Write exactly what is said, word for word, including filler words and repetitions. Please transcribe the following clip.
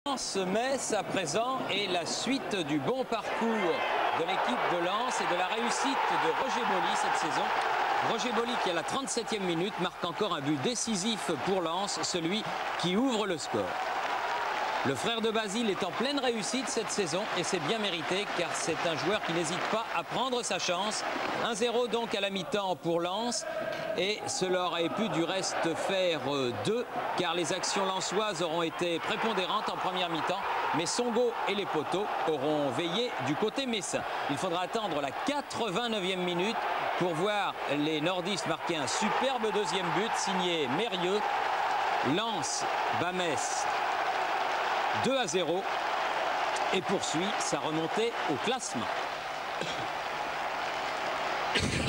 Lens-Metz à présent et la suite du bon parcours de l'équipe de Lens et de la réussite de Roger Boly cette saison. Roger Boly qui à la trente-septième minute marque encore un but décisif pour Lens, celui qui ouvre le score. Le frère de Basile est en pleine réussite cette saison et c'est bien mérité car c'est un joueur qui n'hésite pas à prendre sa chance. un zéro donc à la mi-temps pour Lens et cela aurait pu du reste faire deux car les actions lensoises auront été prépondérantes en première mi-temps mais Songo et les poteaux auront veillé du côté messin. Il faudra attendre la quatre-vingt-neuvième minute pour voir les nordistes marquer un superbe deuxième but signé Mérieux. Lens bat Metz deux à zéro et poursuit sa remontée au classement.